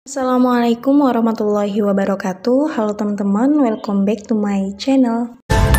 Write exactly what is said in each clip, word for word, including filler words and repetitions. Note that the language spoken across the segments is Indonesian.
Assalamualaikum warahmatullahi wabarakatuh. Halo teman-teman, welcome back to my channel.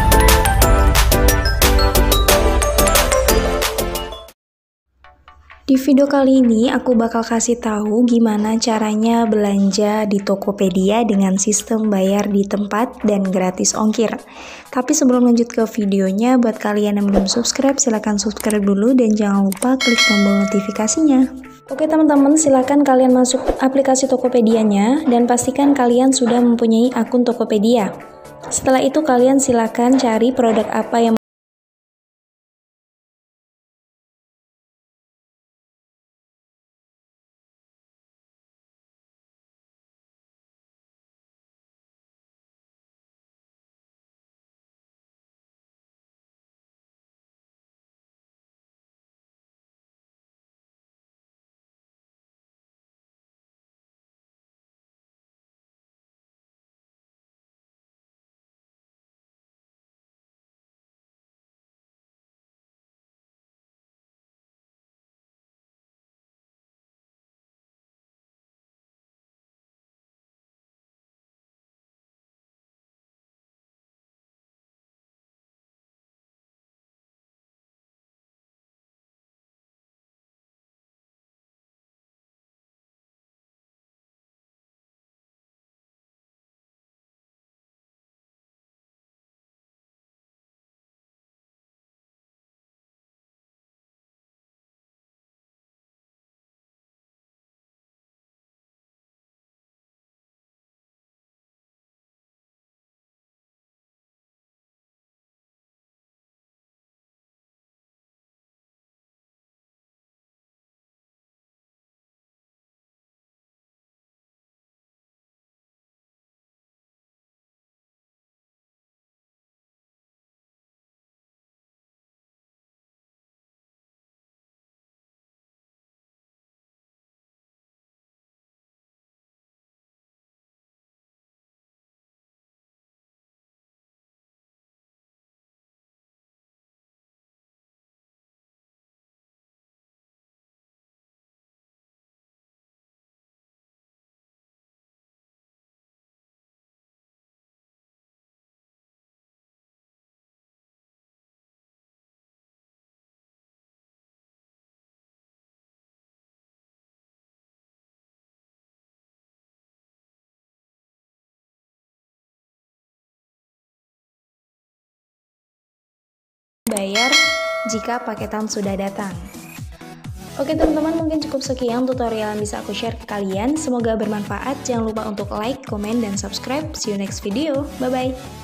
Di video kali ini aku bakal kasih tahu gimana caranya belanja di Tokopedia dengan sistem bayar di tempat dan gratis ongkir. Tapi sebelum lanjut ke videonya, buat kalian yang belum subscribe silahkan subscribe dulu dan jangan lupa klik tombol notifikasinya. Oke teman-teman, silakan kalian masuk aplikasi Tokopedia-nya dan pastikan kalian sudah mempunyai akun Tokopedia. Setelah itu kalian silakan cari produk apa yang bayar jika paketan sudah datang. Oke teman-teman, mungkin cukup sekian tutorial yang bisa aku share ke kalian. Semoga bermanfaat. Jangan lupa untuk like, komen, dan subscribe. See you next video. Bye-bye.